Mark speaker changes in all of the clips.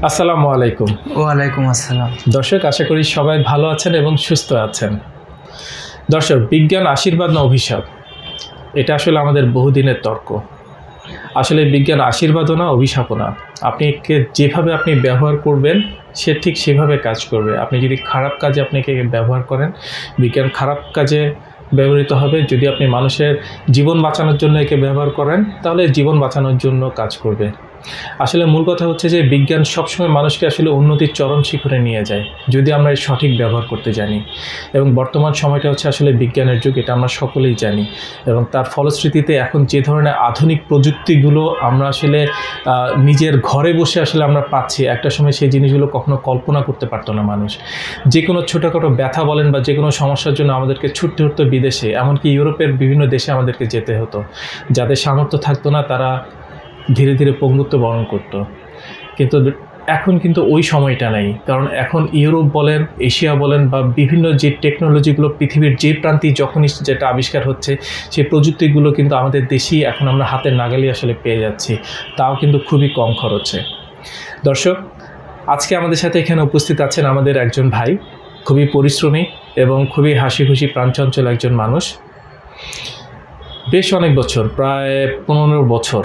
Speaker 1: আসসালামু আলাইকুম।
Speaker 2: ওয়ালাইকুম আসসালাম।
Speaker 1: দর্শক, আশা করি সবাই ভালো আছেন এবং সুস্থ আছেন। দর্শক, বিজ্ঞান আশীর্বাদ না অভিশাপ, এটা আসলে আমাদের বহুদিনের তর্ক। আসলে বিজ্ঞান আশীর্বাদও না, অভিশাপও না। আপনাকে যেভাবে আপনি ব্যবহার করবেন সে ঠিক সেভাবে কাজ করবে। আপনি যদি খারাপ কাজে আপনাকে ব্যবহার করেন, বিজ্ঞান খারাপ কাজে ব্যবহৃত হবে। যদি আপনি মানুষের জীবন বাঁচানোর জন্য একে ব্যবহার করেন, তাহলে জীবন বাঁচানোর জন্য কাজ করবে। আসলে মূল কথা হচ্ছে যে বিজ্ঞান সবসময় মানুষকে আসলে উন্নতির চরম শিখরে নিয়ে যায়, যদি আমরা এর সঠিক ব্যবহার করতে জানি। এবং বর্তমান সময়টা হচ্ছে আসলে বিজ্ঞানের যুগ, এটা আমরা সকলেই জানি। এবং তার ফলশ্রুতিতে এখন যে ধরনের আধুনিক প্রযুক্তিগুলো আমরা আসলে নিজের ঘরে বসে আসলে আমরা পাচ্ছি, একটা সময় সেই জিনিসগুলো কখনো কল্পনা করতে পারতো না মানুষ। যে কোনো ছোটোখাটো ব্যথা বলেন বা যে কোনো সমস্যার জন্য আমাদেরকে ছুটতে হতো বিদেশে, এমনকি ইউরোপের বিভিন্ন দেশে আমাদেরকে যেতে হতো। যাদের সামর্থ্য থাকতো না তারা ধীরে ধীরে পঙ্গুত্ব বরণ করত। কিন্তু এখন কিন্তু ওই সময়টা নেই, কারণ এখন ইউরোপ বলেন, এশিয়া বলেন বা বিভিন্ন যে টেকনোলজিগুলো পৃথিবীর যে প্রান্তে যখনই যেটা আবিষ্কার হচ্ছে, সেই প্রযুক্তিগুলো কিন্তু আমাদের দেশেই এখন আমরা হাতের নাগালে আসলে পেয়ে যাচ্ছি, তাও কিন্তু খুবই কম খরচে। দর্শক, আজকে আমাদের সাথে এখানে উপস্থিত আছেন আমাদের একজন ভাই, খুবই পরিশ্রমী এবং খুবই হাসি খুশি প্রাণচঞ্চল একজন মানুষ। বেশ অনেক বছর, প্রায় 15 বছর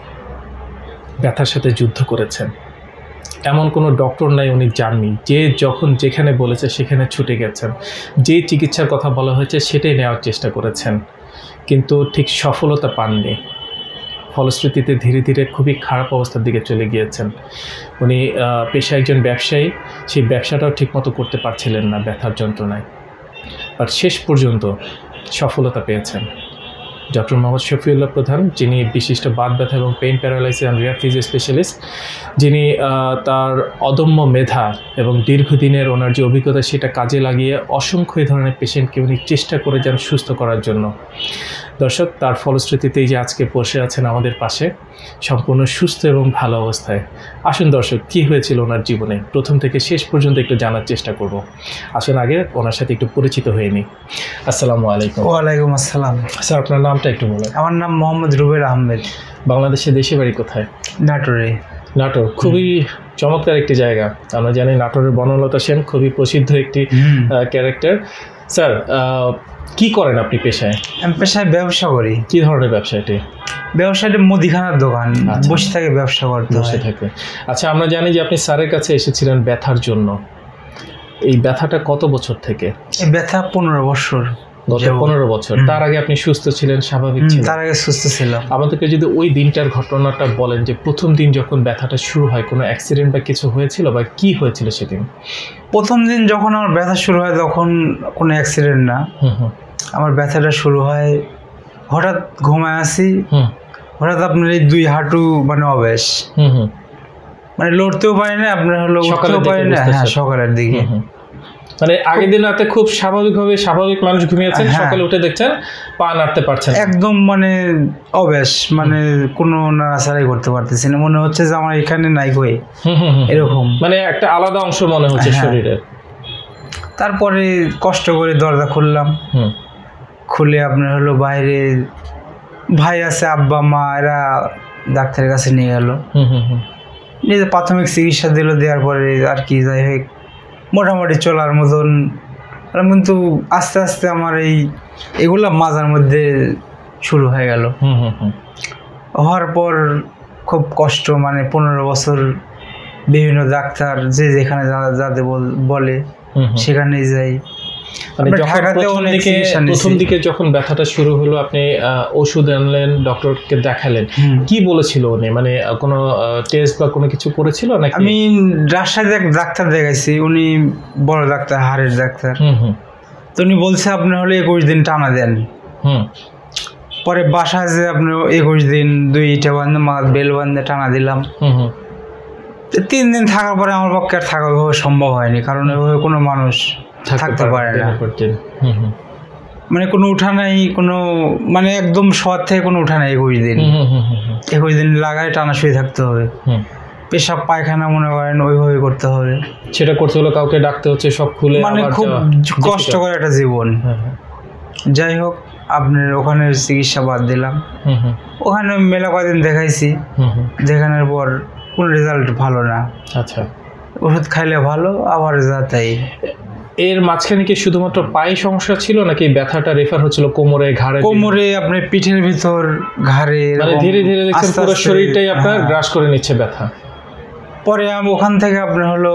Speaker 1: ব্যথার সাথে যুদ্ধ করেছেন। এমন কোনো ডক্টর নাই উনি যাননি, যে যখন যেখানে বলেছে সেখানে ছুটে গেছেন। যে চিকিৎসার কথা বলা হয়েছে সেটাই নেওয়ার চেষ্টা করেছেন, কিন্তু ঠিক সফলতা পাননি। ফলশ্রুতিতে ধীরে ধীরে খুবই খারাপ অবস্থার দিকে চলে গিয়েছেন। উনি পেশায় একজন ব্যবসায়ী, সেই ব্যবসাটাও ঠিকমতো করতে পারছিলেন না ব্যথার যন্ত্রণায়। আর শেষ পর্যন্ত সফলতা পেয়েছেন ডক্টর মোহাম্মদ শফিউল্লাহ প্রধান, যিনি বিশিষ্ট বাত ব্যথা এবং pain paralysis and rehab physio specialist, যিনি তার অদম্য মেধা এবং দীর্ঘদিনের ওনার যে অভিজ্ঞতা সেটা কাজে লাগিয়ে অসংখ্য এই ধরনের পেশেন্টকে উনি চেষ্টা করে যান সুস্থ করার জন্য। দর্শক, তার ফলশ্রুতিতেই যে আজকে বসে আছেন আমাদের পাশে সম্পূর্ণ সুস্থ এবং ভালো অবস্থায়। আসুন দর্শক, কী হয়েছিল ওনার জীবনে প্রথম থেকে শেষ পর্যন্ত একটু জানার চেষ্টা করব। আসুন আগে ওনার সাথে একটু পরিচিত হয়ে নিই। আসসালামু আলাইকুম।
Speaker 2: ওয়ালাইকুম আসসালাম।
Speaker 1: স্যার, আপনার নামটা একটু বলেন।
Speaker 2: আমার নাম মোহাম্মদ রুবেল আহমেদ।
Speaker 1: বাংলাদেশে দেশে বাড়ি কোথায়?
Speaker 2: নাটোরে।
Speaker 1: নাটোর খুবই চমৎকার একটি জায়গা। আমরা জানি নাটোরের বনলতা সেন খুবই প্রসিদ্ধ একটি ক্যারেক্টার। স্যার, কি করেন আপনি পেশায়?
Speaker 2: আমি পেশায় ব্যবসা করি।
Speaker 1: কি ধরনের ব্যবসা এটি?
Speaker 2: ব্যবসাটা মুদিখানার দোকান, বসে থাকে ব্যবসা করতে
Speaker 1: বসে থাকে। আচ্ছা, আমরা জানি যে আপনি স্যারের কাছে এসেছিলেন ব্যথার জন্য। এই ব্যথাটা কত বছর থেকে?
Speaker 2: এই ব্যথা 15 বছর।
Speaker 1: গত 15 বছর। তার আগে আপনি সুস্থ ছিলেন, স্বাভাবিক ছিলেন?
Speaker 2: তার আগে সুস্থ ছিলাম।
Speaker 1: আমাদেরকে যদি ওই দিনটার ঘটনাটা বলেন, যে প্রথম দিন যখন ব্যথাটা শুরু হয়, কোনো অ্যাক্সিডেন্ট বা কিছু হয়েছিল বা কি হয়েছিল সেদিন?
Speaker 2: প্রথম দিন যখন আমার ব্যথা শুরু হয় তখন কোনো অ্যাক্সিডেন্ট না, আমার ব্যথাটা শুরু হয় হঠাৎ ঘুমায় আসি, হঠাৎ আপনার এই 2 হাঁটু মানে অবেশ, মানে লড়তেও পারি না, আপনার হলো উঠতেও পারি না। হ্যাঁ, সকালের দিকে।
Speaker 1: মানে আগের দিন রাতে খুব স্বাভাবিকভাবে স্বাভাবিক মানুষ ঘুমিয়েছেন, সকালে উঠে দেখছেন পা নাড়তে পারছেন
Speaker 2: একদম, মানে অবেশ, মানে কোনো নাড়াচাড়াই করতে পারতেছি না, মনে হচ্ছে যে আমার এখানে নাই কই, এরকম
Speaker 1: মানে একটা আলাদা অংশ মনে হচ্ছে শরীরের।
Speaker 2: তারপরে কষ্ট করে দরজা খুললাম, খুলে আপনার হলো বাইরে ভাই আছে, আব্বা মা, এরা ডাক্তারের কাছে নিয়ে গেল, নিজে প্রাথমিক চিকিৎসা দিল। দেওয়ার পরে আর কি, যাই হোক মোটামুটি চলার মতন। কিন্তু আস্তে আস্তে আমার এগুলো মাজার মধ্যে শুরু হয়ে গেল। হওয়ার পর খুব কষ্ট, মানে 15 বছর বিভিন্ন ডাক্তার যে যেখানে যাতে বলে সেখানেই যাই।
Speaker 1: প্রথম দিকে যখন ব্যথাটা শুরু হলো, আপনি ওষুধ আনলেন, ডক্টরকে দেখালেন, কি বলেছিল উনি? মানে কোনো টেস্ট বা কোনো কিছু করেছিল নাকি?
Speaker 2: আমি রাজশাহীতে এক ডাক্তার দেখাইছি, উনি বড় ডাক্তার, হাড়ের ডাক্তার। তো উনি বলছে আপনি হলে 21 দিন টানা দেন। পরে বাসায় যে আপনি 21 দিন 2 ইটা বান্ধে বেল বান্ধে টানা দিলাম। 3 দিন থাকার পরে আমার পক্ষে আর থাকা সম্ভব হয়নি, কারণ এভাবে কোনো মানুষ থাকতে পারে না। মানে কোনো উঠা নাই, কোনো মানে একদম শোয়ার থেকে কোনো উঠা নাই। 21 দিন লাগায় টানা শুয়ে থাকতে হবে। পেশাব পায়খানা মনে করেন ওইভাবে করতে হবে,
Speaker 1: সেটা করতে হলে কাউকে ডাকতে হচ্ছে, সব খুলে,
Speaker 2: মানে খুব কষ্টকর একটা জীবন। যাই হোক, আপনার ওখানে চিকিৎসা বাদ দিলাম। ওখানে মেলা কদিন দেখাইছি, দেখানোর পর কোনো রেজাল্ট ভালো না।
Speaker 1: আচ্ছা,
Speaker 2: ওষুধ খাইলে ভালো, আবার যা তাই।
Speaker 1: এর মাঝখানে কি শুধুমাত্র পায়ে সমস্যা ছিল নাকি ব্যথাটা রেফার হচ্ছিল কোমরে, ঘাড়ে?
Speaker 2: কোমরে, আপনার পিঠের ভিতর, ঘাড়ে,
Speaker 1: মানে ধীরে ধীরে দেখছেন পুরো শরীরটাই আপনার গ্রাস করে নিচ্ছে ব্যথা।
Speaker 2: পরে আমি ওখান থেকে আপনার হলো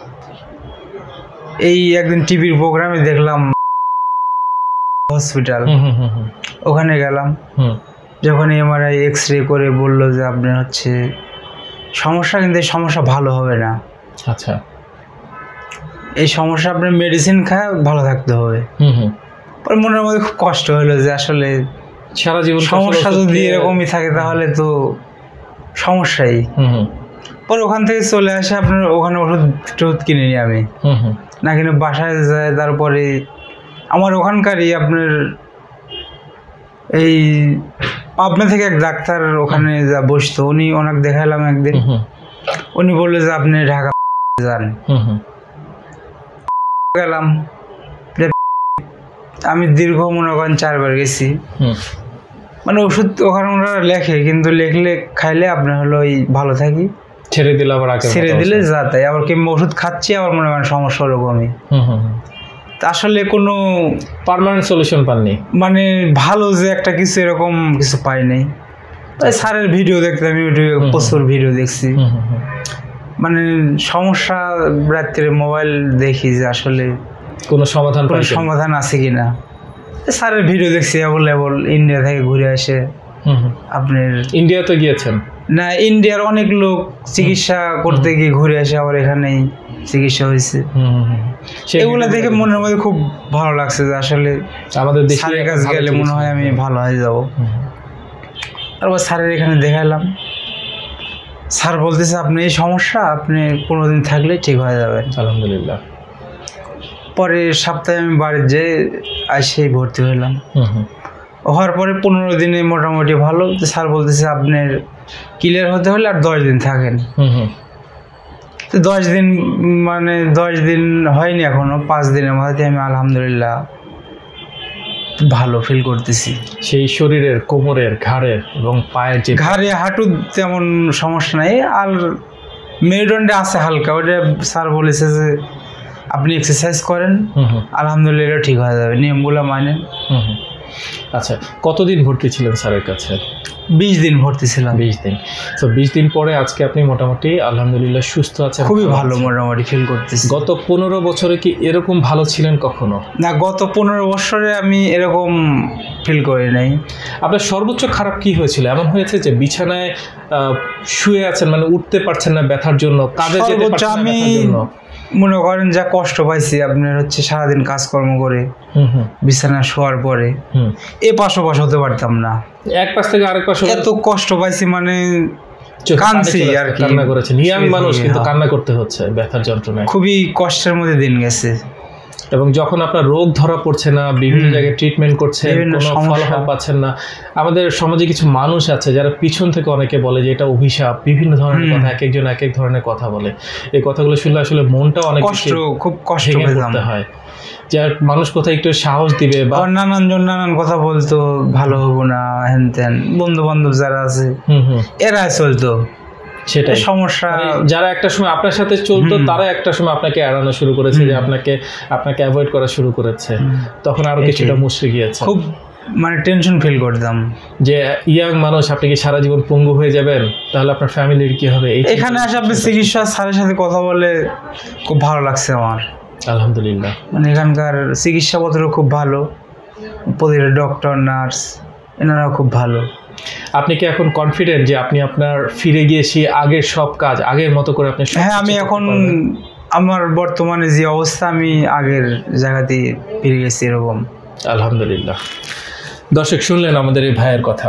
Speaker 2: এই একদিন টিভির প্রোগ্রামে দেখলাম হসপিটাল, ওখানে গেলাম। যখন এমআরআই এক্স-রে করে বললো যে আপনার হচ্ছে সমস্যা, কিন্তু এই সমস্যা ভালো হবে না।
Speaker 1: আচ্ছা,
Speaker 2: এই সমস্যা আপনার মেডিসিন খায় ভালো থাকতে হবে। পরে মনের মধ্যে খুব কষ্ট হলো যে আসলে
Speaker 1: সারা জীবন
Speaker 2: সমস্যা যদি এরকমই থাকে তাহলে তো সমস্যাই। পরে ওখান থেকে চলে আসে, আপনার ওখানে ওষুধ কিনে নিই আমি, না কিনে বাসায় যায়। তারপরে আমার ওখানকারই আপনার এই পাবনা থেকে এক ডাক্তার ওখানে যা বসতো, ওনাকে দেখালাম একদিন। উনি বললো যে আপনি ঢাকা যান। গেলাম, আমি দীর্ঘ মনে করেন 4 বার গেছি। মানে ওষুধ ওখানে ওনারা লেখে, কিন্তু লেখলে খাইলে আপনার হলো ওই ভালো থাকি,
Speaker 1: ছেড়ে দিলে আবার
Speaker 2: ছেড়ে দিলে যা তাই। আবার কিংবা ওষুধ খাচ্ছি, আবার মনে করেন সমস্যা ওরকমই। আসলে কোনো
Speaker 1: পার্মানেন্ট সলিউশন পাননি,
Speaker 2: মানে ভালো যে একটা কিছু এরকম কিছু পাই নাই। তাই স্যারের ভিডিও দেখতাম, ইউটিউবে প্রচুর ভিডিও দেখছি। মানে সমস্যা রাত্রে মোবাইল দেখি যে আসলে
Speaker 1: কোনো সমাধান
Speaker 2: আছে কিনা। স্যারের ভিডিও দেখছি অ্যাভেলেবল, ইন্ডিয়া থেকে ঘুরে আসে। আপনার
Speaker 1: ইন্ডিয়াতে গিয়েছেন?
Speaker 2: না, ইন্ডিয়ার অনেক লোক চিকিৎসা করতে গিয়ে ঘুরে আসে, আবার এখানেই চিকিৎসা হয়েছে। এগুলো দেখে মনের মধ্যে খুব ভালো লাগছে যে আসলে আমাদের স্যারের কাছে গেলে মনে হয় আমি ভালো হয়ে যাবো। তারপর স্যারের এখানে দেখালাম, স্যার বলতেছে আপনি এই সমস্যা আপনি 15 দিন থাকলে ঠিক হয়ে যাবেন।
Speaker 1: আলহামদুলিল্লাহ।
Speaker 2: পরের সপ্তাহে আমি বাড়ির যেয়ে এসে ভর্তি হলাম। হওয়ার পরে 15 দিনে মোটামুটি ভালো। স্যার বলতেছে আপনার ক্লিয়ার হতে হলে আর 10 দিন থাকেন। তো 10 দিন মানে 10 দিন হয়নি এখনো, 5 দিনের মধ্যে আমি আলহামদুলিল্লাহ ভালো ফিল করতেছি।
Speaker 1: সেই শরীরের, কোমরের, ঘাড়ের এবং পায়ের, যে
Speaker 2: ঘাড়ে হাঁটুর তেমন সমস্যা নাই, আর মেরুদণ্ডে আছে হালকা। ওটা স্যার বলেছে যে আপনি এক্সারসাইজ করেন, আলহামদুলিল্লাহ ঠিক হয়ে যাবে, নিয়মগুলো মানেন।
Speaker 1: আচ্ছা, কতদিন ভর্তি ছিলেন স্যারের কাছে?
Speaker 2: 20 দিন ভর্তি ছিলাম।
Speaker 1: 20 দিন। তো 20 দিন পরে আজকে আপনি মোটামুটি আলহামদুলিল্লাহ সুস্থ আছেন?
Speaker 2: খুবই ভালো মোটামুটি ফিল করতেছি।
Speaker 1: গত 15 বছরে কি এরকম ভালো ছিলেন কখনো?
Speaker 2: না, গত 15 বছরে আমি এরকম ফিল করি নাই।
Speaker 1: আপনার সর্বোচ্চ খারাপ কি হয়েছিল? এমন হয়েছে যে বিছানায় শুয়ে আছেন, মানে উঠতে পারছেন না ব্যথার জন্য, কাজে যেতে পারছেন না ব্যথার জন্য?
Speaker 2: মনে করেন যা কষ্ট পাইছি আপনার হচ্ছে সারাদিন কাজকর্ম করে বিছানা শোয়ার পরে এ পাশ ওপাশ হতে পারতাম না, এক পাশ থেকে আরেক পাশ। এত কষ্ট পাইছি, মানে কাঁদছি আর কি।
Speaker 1: কান্না করেছেন, ইয়াং মানুষ কিন্তু কান্না করতে হচ্ছে ব্যথার যন্ত্রণায়।
Speaker 2: খুবই কষ্টের মধ্যে দিন গেছে।
Speaker 1: এবং যখন আপনার রোগ ধরা পড়ছে না, বিভিন্ন জায়গায় ট্রিটমেন্ট করছে, কোনো ফলাফল পাচ্ছেন না। আমাদের সমাজে কিছু মানুষ আছে যারা পিছন থেকে অনেকে বলে যে এটা অভিশাপ, বিভিন্ন ধরনের কথা, এক একজন এক এক ধরনের কথা বলে। এই কথাগুলো শুনলে আসলে মনটা অনেক
Speaker 2: খুব কষ্ট করতে হয়।
Speaker 1: যে মানুষ কোথায় একটু সাহস দিবে, বা
Speaker 2: নানান কথা বলতো, ভালো হবো না হেন তেন, বন্ধু বান্ধব যারা আছে এরা চলতো, সেটাই সমস্যা।
Speaker 1: যারা একটা সময় আপনার সাথে চলতো তারা একটা সময় আপনাকে এড়ানো শুরু করেছে, যে আপনাকে অ্যাভয়েড করা শুরু করেছে। তখন আরো কিছুটা মুশকিল গিয়েছে, খুব
Speaker 2: মানে টেনশন ফিল করতাম
Speaker 1: যে ইয়াং মানুষ, আপনি কি সারা জীবন পঙ্গু হয়ে যাবেন, তাহলে আপনার ফ্যামিলির কি হবে।
Speaker 2: এখানে আসে আপনি চিকিৎসা স্যারের সাথে কথা বলে খুব ভালো লাগছে আমার,
Speaker 1: আলহামদুলিল্লাহ। মানে
Speaker 2: এখানকার চিকিৎসাপত্র খুব ভালো, প্রতিটা ডক্টর নার্স এনারাও খুব ভালো।
Speaker 1: আপনি কি এখন কনফিডেন্ট যে আপনি আপনার ফিরে গিয়ে সেই আগের সব কাজ আগের মতো করে আপনি?
Speaker 2: হ্যাঁ, আমি এখন আমার বর্তমানে যে অবস্থা, আমি আগের জায়গাতেই ফিরে গেছি এরকম,
Speaker 1: আলহামদুলিল্লাহ। দর্শক শুনলেন আমাদের এই ভাইয়ের কথা।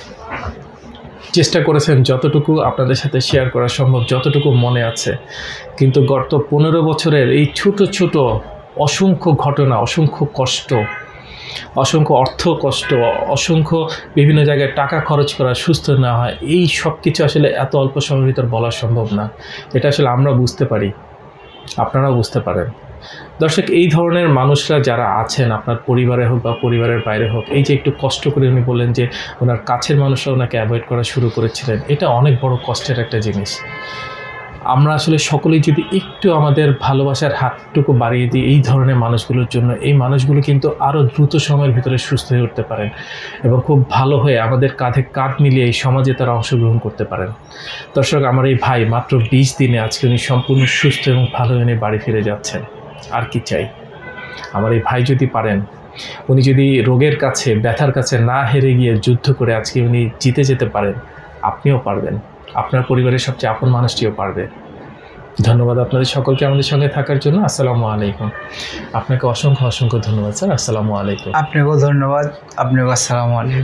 Speaker 1: চেষ্টা করেছেন যতটুকু আপনাদের সাথে শেয়ার করা সম্ভব, যতটুকু মনে আছে। কিন্তু গত 15 বছরের এই ছোট ছোট অসংখ্য ঘটনা, অসংখ্য কষ্ট, অসংখ্য অর্থ কষ্ট, অসংখ্য বিভিন্ন জায়গায় টাকা খরচ করা, সুস্থ না হয়, এই সব কিছু আসলে এত অল্প সময়ের ভিতর বলা সম্ভব না। এটা আসলে আমরা বুঝতে পারি, আপনারাও বুঝতে পারেন। দর্শক, এই ধরনের মানুষরা যারা আছেন, আপনার পরিবারে হোক বা পরিবারের বাইরে হোক, এই যে একটু কষ্ট করে উনি বললেন যে ওনার কাছের মানুষরা ওনাকে অ্যাভয়েড করা শুরু করেছিলেন, এটা অনেক বড় কষ্টের একটা জিনিস। আমরা আসলে সকলেই যদি একটু আমাদের ভালোবাসার হাতটুকু বাড়িয়ে দিই এই ধরনের মানুষগুলোর জন্য, এই মানুষগুলো কিন্তু আরও দ্রুত সময়ের ভিতরে সুস্থ হয়ে উঠতে পারেন এবং খুব ভালো হয়ে আমাদের কাঁধে কাঁধ মিলিয়ে এই সমাজে তারা অংশগ্রহণ করতে পারেন। দর্শক, আমার এই ভাই মাত্র 20 দিনে আজকে উনি সম্পূর্ণ সুস্থ এবং ভালো হয়ে বাড়ি ফিরে যাচ্ছেন। আর কি চাই? আমার এই ভাই যদি পারেন, উনি যদি রোগের কাছে, ব্যথার কাছে না হেরে গিয়ে যুদ্ধ করে আজকে উনি জিতে যেতে পারেন, আপনিও পারবেন, আপনার পরিবারের সবচেয়ে আপন মানুষটিও পারবে। ধন্যবাদ আপনাদের সকলকে আমাদের সঙ্গে থাকার জন্য। আসসালামু আলাইকুম। আপনাকে অসংখ্য অসংখ্য ধন্যবাদ স্যার। আসসালামু আলাইকুম।
Speaker 2: আপনাকেও ধন্যবাদ। আপনাকে আসসালামু আলাইকুম।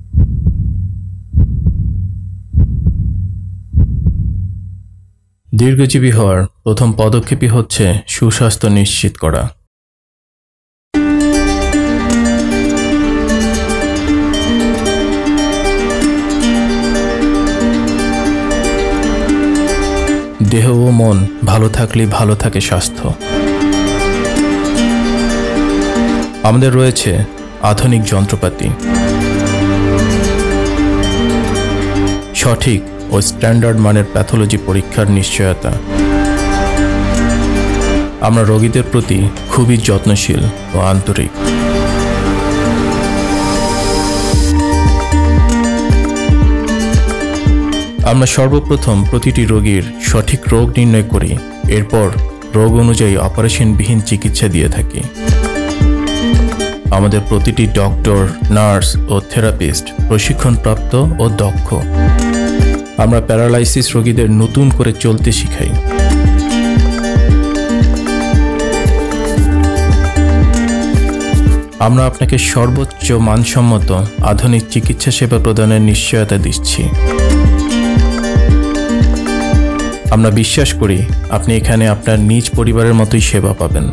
Speaker 3: দীর্ঘজীবী হওয়ার প্রথম পদক্ষেপই হচ্ছে সুস্বাস্থ্য নিশ্চিত করা। দেহ ও মন ভালো থাকলেই ভালো থাকে স্বাস্থ্য। আমাদের রয়েছে আধুনিক যন্ত্রপাতি, সঠিক ও স্ট্যান্ডার্ড মানের প্যাথোলজি পরীক্ষার নিশ্চয়তা। আমরা রোগীদের প্রতি খুবই যত্নশীল ও আন্তরিক। আমরা সর্বপ্রথম প্রতিটি রোগীর সঠিক রোগ নির্ণয় করি, এরপর রোগ অনুযায়ী অপারেশনবিহীন চিকিৎসা দিয়ে থাকি। আমাদের প্রতিটি ডক্টর, নার্স ও থেরাপিস্ট প্রশিক্ষণপ্রাপ্ত ও দক্ষ। আমরা প্যারালাইসিস রোগীদের নতুন করে চলতে শিখাই। আমরা আপনাকে সর্বোচ্চ মানসম্মত আধুনিক চিকিৎসা সেবা প্রদানের নিশ্চয়তা দিচ্ছি। আমরা বিশ্বাস করি আপনি এখানে আপনার নিজ পরিবারের মতোই সেবা পাবেন।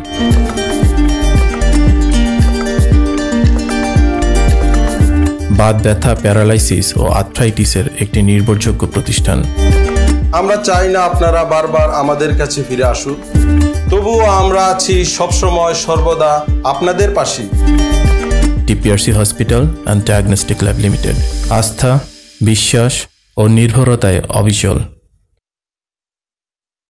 Speaker 3: বাত ব্যথা, প্যারালাইসিস ও আর্থ্রাইটিসের একটি নির্ভরযোগ্য প্রতিষ্ঠান।
Speaker 4: আমরা চাই না আপনারা বারবার আমাদের কাছে ফিরে আসুন, তবুও আমরা আছি সবসময় সর্বদা আপনাদের পাশে।
Speaker 3: TPRC hospital and diagnostic lab limited, আস্থা, বিশ্বাস ও নির্ভরতায় অবিচল।